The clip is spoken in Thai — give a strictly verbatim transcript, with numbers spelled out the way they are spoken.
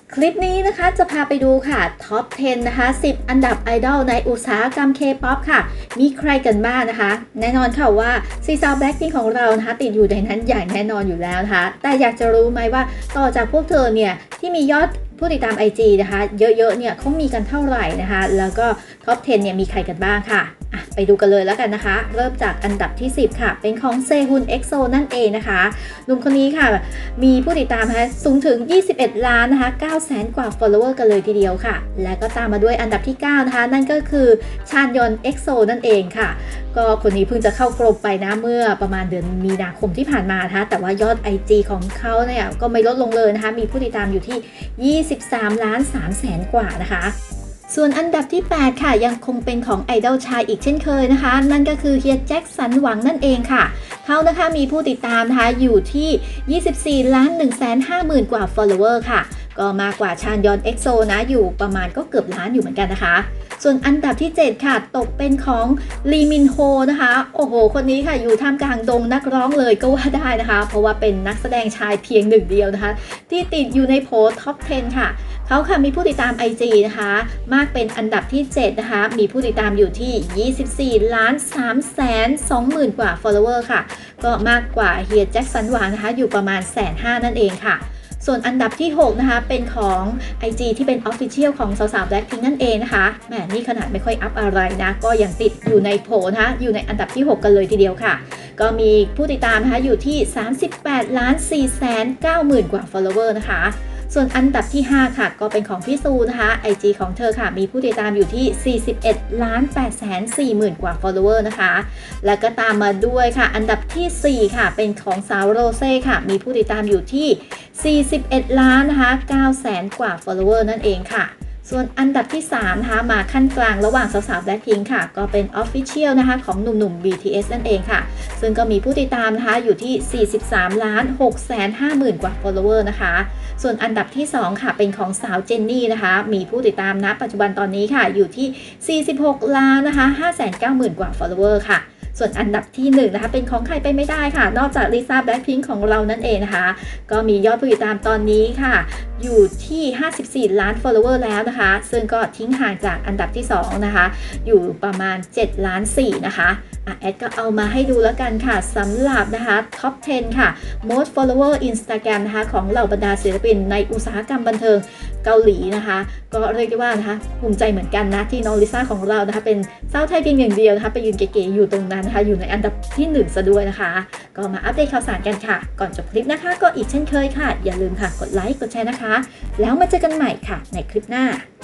คลิปนี้นะคะจะพาไปดูค่ะท็อปสิบนะคะสิบอันดับไอดอลในอุตสาหกรรม K-pop ค่ะมีใครกันบ้างนะคะแน่นอนค่ะว่าซีซาวแบล็คพิงค์ของเรานะคะติดอยู่ในนั้นอย่างแน่นอนอยู่แล้วนะคะแต่อยากจะรู้ไหมว่าต่อจากพวกเธอเนี่ยที่มียอดผู้ติดตาม ไอ จี นะคะเยอะๆเนี่ยเขามีกันเท่าไหร่นะคะแล้วก็ท็อปสิบเนี่ยมีใครกันบ้างค่ะไปดูกันเลยแล้วกันนะคะเริ่มจากอันดับที่สิบค่ะเป็นของเซฮุน เอ็กโซ นั่นเองนะคะหนุ่มคนนี้ค่ะมีผู้ติดตามนะคะสูงถึงยี่สิบเอ็ดล้านนะคะเก้าแสนกว่า follower กันเลยทีเดียวค่ะและก็ตามมาด้วยอันดับที่เก้านะคะนั่นก็คือชานยอน เอ็กโซ นั่นเองค่ะก็คนนี้เพิ่งจะเข้ากรมไปนะเมื่อประมาณเดือนมีนาคมที่ผ่านมานะคะแต่ว่ายอด ไอ จี ของเขาเนี่ยก็ไม่ลดลงเลยนะคะมีผู้ติดตามอยู่ที่ยี่สิบสามล้านสามแสนกว่านะคะส่วนอันดับที่แปดค่ะยังคงเป็นของไอดอลชายอีกเช่นเคยนะคะนั่นก็คือเฮียแจ็คสันหวังนั่นเองค่ะเขานะคะมีผู้ติดตามนะคะอยู่ที่ยี่สิบสี่ล้านหนึ่งแสนห้าหมื่นกว่า follower ค่ะก็มากกว่าชานยอน เอ็กโซ นะอยู่ประมาณก็เกือบล้านอยู่เหมือนกันนะคะส่วนอันดับที่เจ็ดค่ะตกเป็นของลีมินโฮนะคะโอ้โหคนนี้ค่ะอยู่ท่ามกลางดงนักร้องเลยก็ว่าได้นะคะเพราะว่าเป็นนักแสดงชายเพียงหนึ่งเดียวนะคะที่ติดอยู่ในโผท็อปสิบค่ะเขาค่ะมีผู้ติดตาม ไอ จี นะคะมากเป็นอันดับที่เจ็ดนะคะมีผู้ติดตามอยู่ที่ยี่สิบสี่ล้านสามแสนสองหมื่นกว่า follower ค่ะก็มากกว่าเฮียแจ็คสันหวังนะคะอยู่ประมาณแสนห้านั่นเองค่ะส่วนอันดับที่หกนะคะเป็นของ ไอ จี ที่เป็น Official ของสาวๆ Blackpink นั่นเองนะคะแหมนี่ขนาดไม่ค่อยอัพอะไรนะก็ยังติดอยู่ในโผนะคะอยู่ในอันดับที่หกกันเลยทีเดียวค่ะก็มีผู้ติดตามนะคะอยู่ที่สามสิบแปดล้านสี่แสนเก้าหมื่นกว่า follower นะคะส่วนอันดับที่ห้าค่ะก็เป็นของพี่ซูนะคะ ไอ จี ของเธอค่ะมีผู้ติดตามอยู่ที่สี่สิบเอ็ดล้านแปดแสนสี่หมื่นกว่า follower นะคะแล้วก็ตามมาด้วยค่ะอันดับที่สี่ค่ะเป็นของสาวโรเซ่ค่ะมีผู้ติดตามอยู่ที่สี่สิบเอ็ดล้านนะคะเก้าแสนกว่า follower นั่นเองค่ะส่วนอันดับที่สามนะคะมาขั้นกลางระหว่างสาวๆ Blackpink ค่ะก็เป็น Official นะคะของหนุ่มๆ บี ที เอส นั่นเองค่ะซึ่งก็มีผู้ติดตามนะคะอยู่ที่สี่สิบสามล้านหกแสนห้าหมื่นกว่า follower นะคะส่วนอันดับที่สองค่ะเป็นของสาวเจนนี่นะคะมีผู้ติดตามณปัจจุบันตอนนี้ค่ะอยู่ที่สี่สิบหกล้านนะคะห้าแสนเก้าหมื่นกว่า follower ค่ะส่วนอันดับที่หนึ่งนะคะเป็นของใครไปไม่ได้ค่ะนอกจากลิซ่าแบล็คพิงค์ของเรานั่นเองนะคะก็มียอดผู้ติดตามตอนนี้ค่ะอยู่ที่ห้าสิบสี่ล้าน follower แล้วนะคะซึ่งก็ทิ้งห่างจากอันดับที่สองนะคะอยู่ประมาณเจ็ดล้านสี่นะคะแอดก็เอามาให้ดูแล้วกันค่ะสำหรับนะคะท็อปสิบค่ะ most follower Instagram นะคะของเหล่าบรรดาศิลปินในอุตสาหกรรมบันเทิงเกาหลีนะคะก็เรียกได้ว่านะคะภูมิใจเหมือนกันนะที่น้องลิซ่าของเรานะคะเป็นสาวไทยเพียงอย่างเดียวนะคะไปยืนเก๋ๆอยู่ตรงนั้นนะคะอยู่ในอันดับที่หนึ่งซะด้วยนะคะก็มาอัปเดตข่าวสารกันค่ะก่อนจบคลิปนะคะก็อีกเช่นเคยค่ะอย่าลืมค่ะกดไลค์กดแชร์นะคะแล้วมาเจอกันใหม่ค่ะในคลิปหน้า